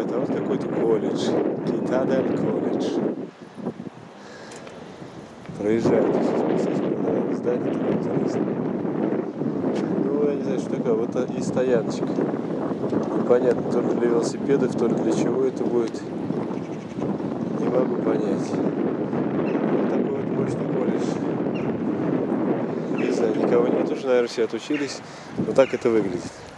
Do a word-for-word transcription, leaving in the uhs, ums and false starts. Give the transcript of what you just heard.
ребята, вот какой-то колледж. Китадель колледж. Проезжаете сейчас по здание такое интересное. Ну, я не знаю, что такое. Вот и стояночка. Непонятно, то ли для велосипедов, то ли для чего это будет. Не могу понять. Вот такой вот мощный колледж. Не знаю, никого нет уже, наверное, все отучились. Вот так это выглядит.